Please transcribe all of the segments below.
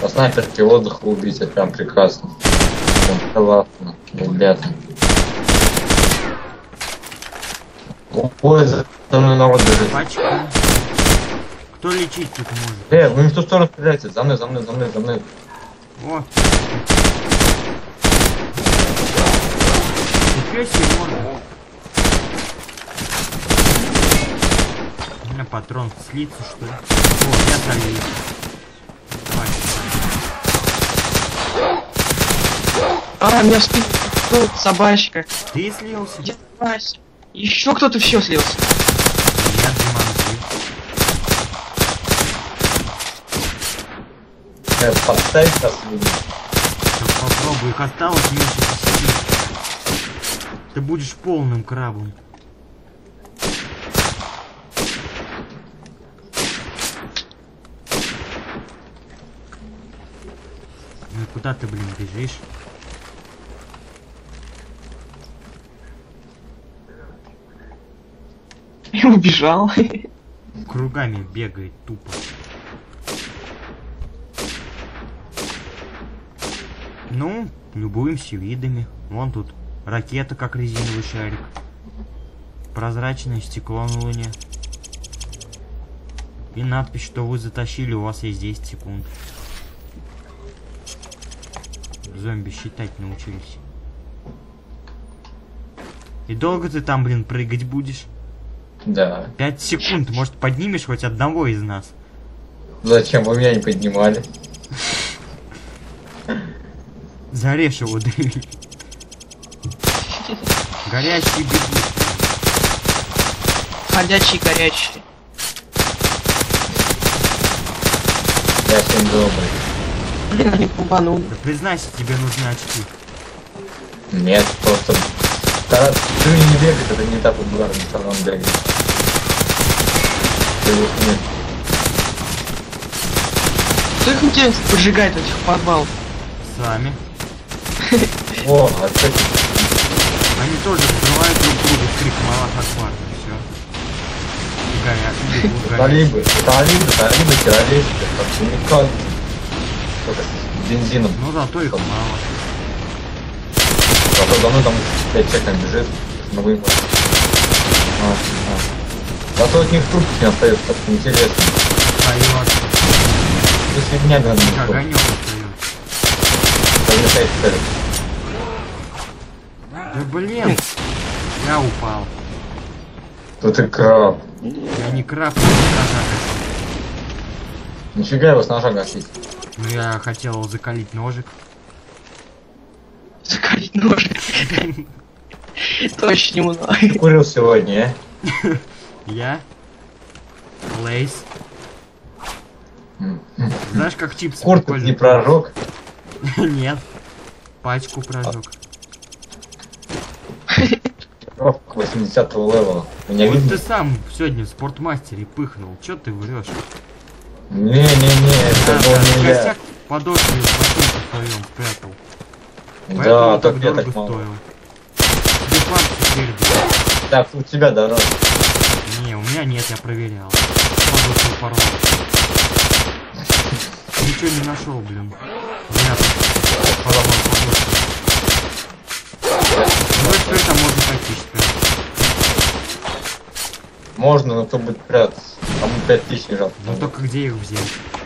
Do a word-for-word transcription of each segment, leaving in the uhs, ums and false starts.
По снайперке воздуха убить, это прям прекрасно. Классно, ребята. Ой, за мной народ бежит. Пачка. Кто лечить тут может? Э, вы не в ту сторону стреляете. За мной, за мной, за мной, за мной. О. Нифига себе можно. У меня патрон слиться, что ли? О, я залез. Давай. А, меня спит тут собачка. Ты слился? Я Еще кто-то все слился. Я Диман. Э, подставить сейчас буду. Попробуй, их осталось меньше десяти. Ты будешь полным крабом. Ну куда ты, блин, бежишь? Я убежал. Кругами бегает тупо. Ну, любуемся видами. Вон тут ракета, как резиновый шарик. Прозрачное стекло на луне. И надпись, что вы затащили, у вас есть десять секунд. Зомби считать научились. И долго ты там, блин, прыгать будешь? Да. Пять секунд, может поднимешь хоть одного из нас? Зачем? Вы меня не поднимали. Зарежь его, дрель. Горячий бегут. Ходячий горячий. Я всем добрый. Блин, они пубанул. Да признайся, тебе нужны очки. Нет, просто... Когда ты не бегаешь, это не так ударно, все равно бегает. Нет. Кто их интересно поджигает этих подвалов? Сами. О, а кстати, Они тоже взрывают друг друга с криком Аллах Акбар. Все. Горят, бегут, горят. талибы, талибы, талибы, террористы, как химикаты. Только с бензином. Ну зато их мало. Зато за мной там пять человек бежит. На выбор. А, а. Зато от них трубки не остается, так интересно. Поет. Если меня надо Как огонек остается. Размешать цель. Да блин. Я упал. Тут и краб. Я не краб, я не ножа. Нифига его с ножа гасить. Ну я хотел закалить ножик. Закалить ножик. Точно немного. Курил сегодня, а? Я? Лейс. Знаешь, как чипсы Куртку прикольно? не прожег. Нет. Пачку прожег. Коробка восьмидесятого левела. Меня Вот видно? ты сам сегодня в спортмастере пыхнул. Чё ты врешь? Не-не-не, это был не я. Косяк в подошве в ботинке своем спрятал. Да, Поэтому так так я дорого так мало. стоило. Дефан теперь, блядь. Так, у тебя дорога. Не, у меня нет, я проверял. Подошву порвал. Ничего не нашел, блин. Зря порвал подошву. Ну теперь там можно пойти спрятать. Можно, но кто будет прятаться. Там пять тысяч лежат. Ну только где их взять?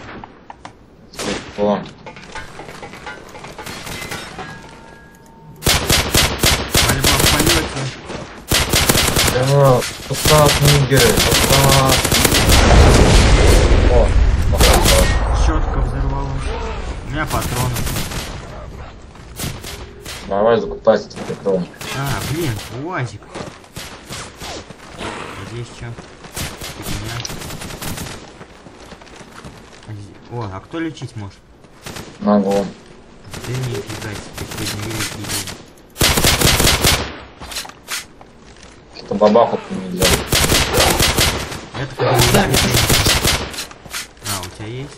О. Пальба в полете. Да, пускай нигеры, пускай. О, похоже. Щетка взорвалась. У меня патроны. Давай закупайся тебе патрон. А, блин, УАЗик. Здесь что? Фигня. А зе- О, а кто лечить может? Могу. Ты не фига себе, сегодня великий день. Что бабаху нельзя. Это как Да, бы- А, у тебя есть?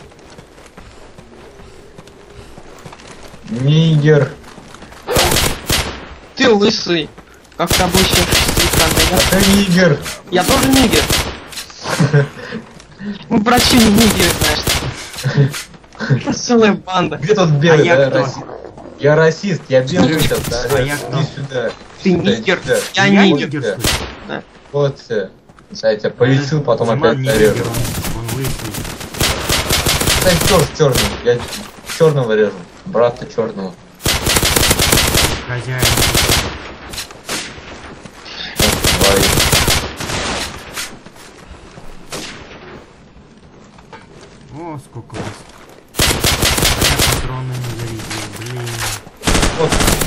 Нигер. Ты лысый. Как ты обычно в А ты нигер. Я тоже нигер. Мы противник нигер, знаешь. Целая банда. Где тут белый? А я да, кто? расист? Я расист, я белый сейчас, да. А я кто? Иди сюда. Ты Сюда, нигер. сюда. Я Я нигер. нигер, Да. что ли? Да. Вот все. Я тебя полечу, потом Диман опять нигер, нарежу. он, он лысый. Кстати, тоже черный. Я черного режу. Брат ты черного. Хозяин. Твои. О, сколько раз. А я патроны не зарядил, блин. Вот.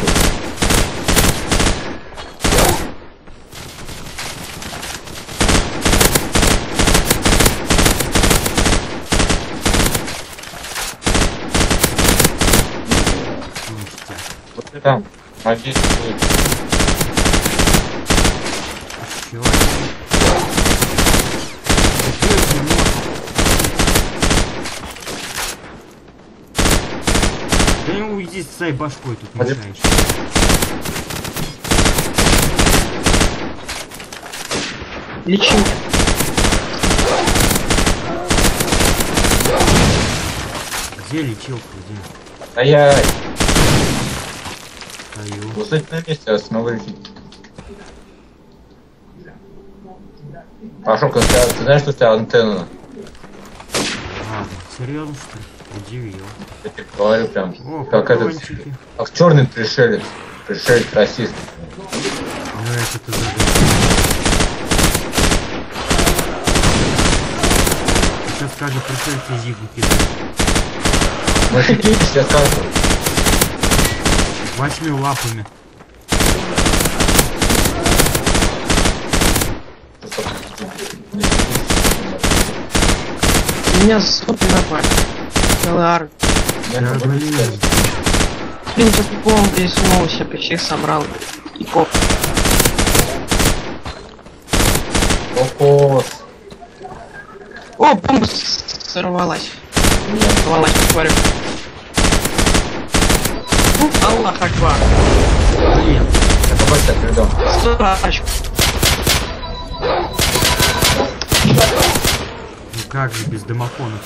Ништяк. Вот ты там. Надеюсь, будет. Еще один. Еще один нож. Да не уйди с своей башкой тут Пойдем. мешаешь. Лечи. Где лечилка, где? Ай-яй. Стою. Вот кстати, на месте остановились. Пошел, когда ты знаешь, что у тебя антенна? Ладно, серьезно что ли? Удивил. Я тебе говорю прям. О, Как этот. патрончики. Как черный пришелец. Пришелец расист. Ну это ты загадал. Сейчас скажи, пришельцы зигу кидают. Ну офигеть, я скажу. Восьми лапами. Меня с сотни напали. Целая армия. Я Да, не могу блин. сказать. Блин, по приколу здесь снова всех всех собрал. И коп. Кокос. О, бомба с- сорвалась. Нет. Сорвалась, говорю. Аллах Акбар. Блин. Это больше я передам. Срачку. Ну как же без домофона?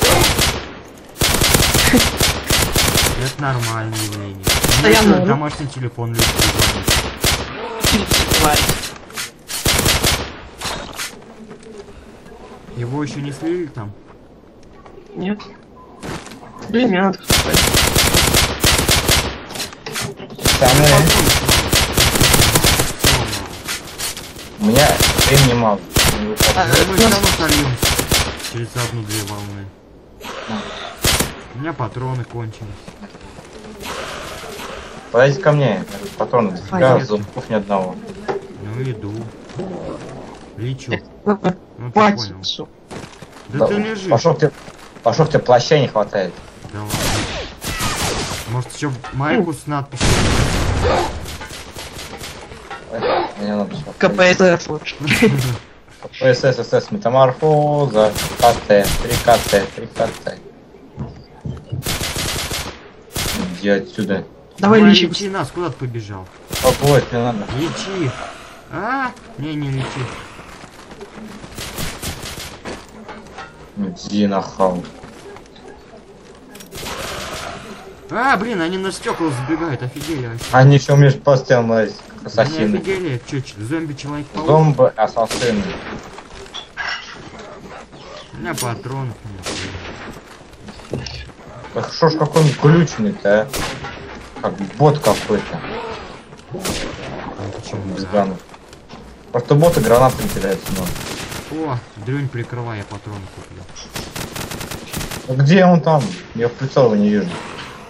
Это нормальное явление. Постоянно У меня ору. домашний телефон лежит. Тварь. Его еще не слили там? Нет. Блин, мне надо хватать. Самое. У меня времени мало. Не выходит. А, Мы у все нас- равно сольем через одну-две волны. У меня патроны кончились. Подойди ко мне. Патроны дофига, Понятно. зубков ни одного. Ну иду. Лечу. Ну, Ну ты хватит, понял. сука. Да, ты лежишь. Пошел тебе. Пошел тебе плаща не хватает. Да ладно. Может еще майку с надписью? Ой, мне надо всё. КПСС лучше. ПСС, СС, метаморфоза, КТ, три КТ, три КТ. Иди отсюда. Давай Давай лечи. лечи нас, куда ты побежал? Попробовать не надо. Лечи. А? Не, не лечи. Иди нахал. А, блин, они на стекла забегают, офигели вообще. Они еще умеют постоянно лазить, как Они ассасины. офигели, чё, чё, зомби-человек-паук? Зомбы, ассасины. У меня патронов нет. Да что ж какой-нибудь глючный-то, а? Как бот какой-то. Ну, почему? Без Да. гранат. Просто боты гранатами кидаются, но. О, дрюнь прикрывай, я патроны куплю. Ну где он там? Я в прицел его не вижу.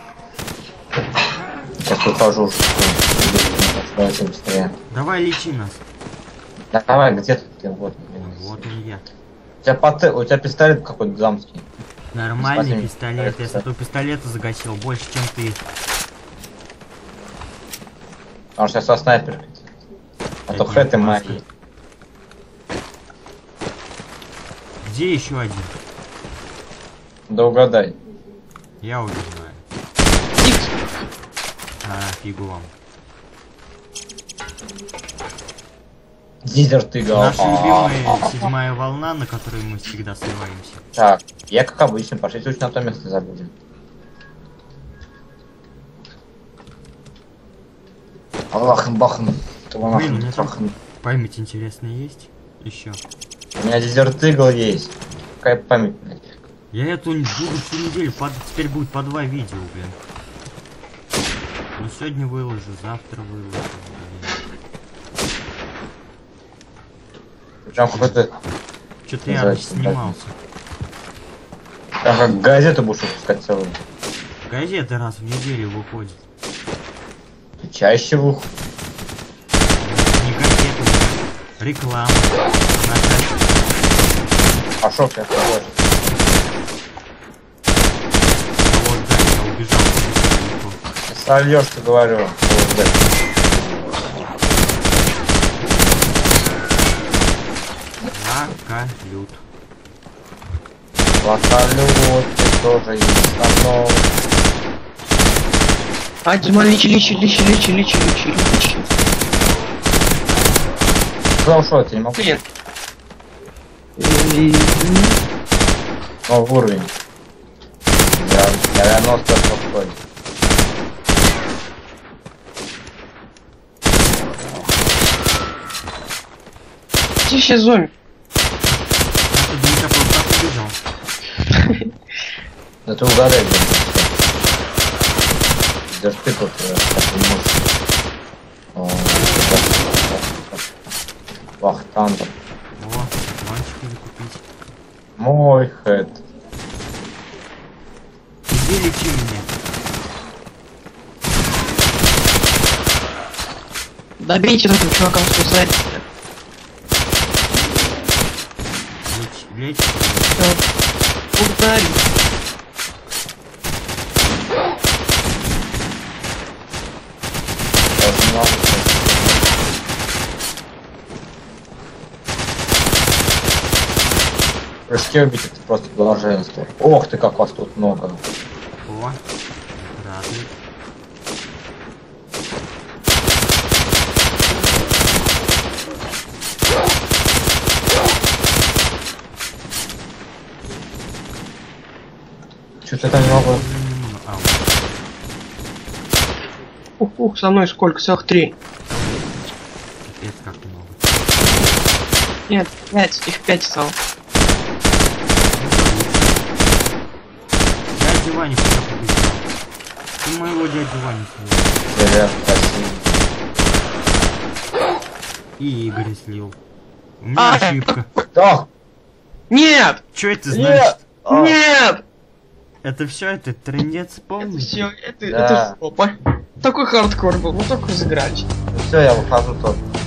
Просто ухожу. Давайте быстрее. Давай лечи нас. Да, давай, где ты? Ты? Вот. Ну, вот он я. У тебя, пат... у тебя пистолет какой-то замский. Нормальный Спасибо. пистолет. Я с этого пистолета загасил больше, чем ты. Потому что я со снайперкой. А то Это хэты не мои. маски. Где еще один? Да угадай. Я уже знаю. А, фигу вам. Дизер ты гал. Наша любимая седьмая волна, на которой мы всегда сливаемся. Так, я как обычно, пошли лучше на то место забудем. Аллахом бахом. Блин, у меня там память интересная есть еще. У меня дезерт игл есть. Какая память, блядь. Я эту буду всю неделю, под... теперь будет по два видео, блин. Ну сегодня выложу, завтра выложу. Блин. Причем какой-то... Что-то я снимался. Там как газету будешь выпускать целую. Газеты раз в неделю выходят. И чаще выходит. Не газеты, реклама. А шо ты отходишь? Вот, да, я убежал. Сольешь, ты говорю. Вот, да. Лакалют. Лакалют, ты тоже есть. Но... А, Дима, лечи, лечи, лечи, лечи, лечи, лечи, лечи. Сказал, что я не могу. Блин. Ну, в уровень. девяносто подходит. Где сейчас зомби? Ты до меня просто так убежал. Да ты угадай, блин. Даже ты тут так не можешь. О, Вахтандр. О, мальчик или купить. Мой хэт. Иди лечи меня. Добейте этого чувака в суицид. Лечь, лечь. Ударь. Я знал, прыжки убить это просто блаженство. Ох ты, как вас тут много. О, радует. Что-то там не могу. А, Ух, ух, со мной сколько? Целых три. капец, как много. Нет, пять, их пять стало. Дядя Ваня куда побежал? Ты моего дядю Ваню слил. Привет, спасибо. И Игоря слил. У меня А! ошибка. Да! Нет! Чё это Нет! значит? А, Нет! Это все, это трындец Это полный? все, это, Да. это жопа. Такой хардкор был, мы только разыграли. все, я выхожу тоже.